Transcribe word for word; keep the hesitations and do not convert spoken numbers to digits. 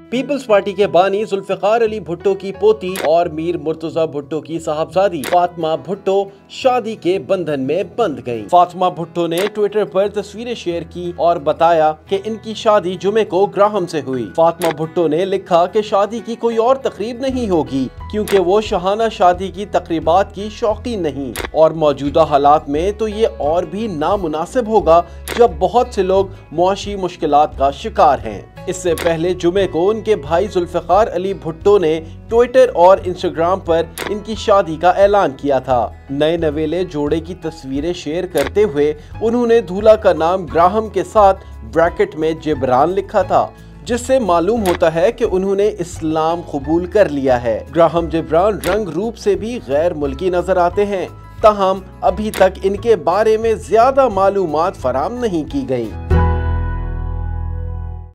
Peoples party के बानी जुल्फिकार अली भुट्टो की पोती और मीर मुर्तजा भुट्टो की साहबजादी फातिमा भुट्टो शादी के बंधन में बंध गईं। फातिमा भुट्टो ने ट्विटर पर तस्वीरें शेयर की और बताया कि इनकी शादी जुमे को ग्राहम से हुई। फातिमा भुट्टो ने लिखा कि शादी की कोई और तकरीब नहीं होगी क्योंकि वो शहाना शादी की तकरीबात की शौकीन नहीं, और मौजूदा हालात में तो ये और भी नामुनासिब होगा जब बहुत से लोग मुआशी मुश्किलात का शिकार हैं। इससे पहले जुमे को उनके भाई जुल्फिकार अली भुट्टो ने ट्विटर और इंस्टाग्राम पर इनकी शादी का ऐलान किया था। नए नवेले जोड़े की तस्वीरें शेयर करते हुए उन्होंने दूल्हा का नाम ग्राहम के साथ ब्रैकेट में जिब्रान लिखा था, जिससे मालूम होता है कि उन्होंने इस्लाम कबूल कर लिया है। ग्राहम जिब्रान रंग रूप से भी गैर मुल्की नजर आते हैं, ताहम अभी तक इनके बारे में ज्यादा मालूमात फराम नहीं की गई।